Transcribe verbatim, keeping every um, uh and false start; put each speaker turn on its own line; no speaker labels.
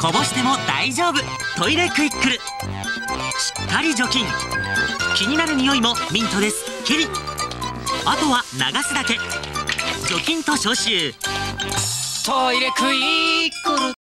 こぼしても大丈夫。トイレクイックル、しっかり除菌。気になる匂いもミントですっきり。あとは流すだけ。除菌と消臭。
トイレクイックル。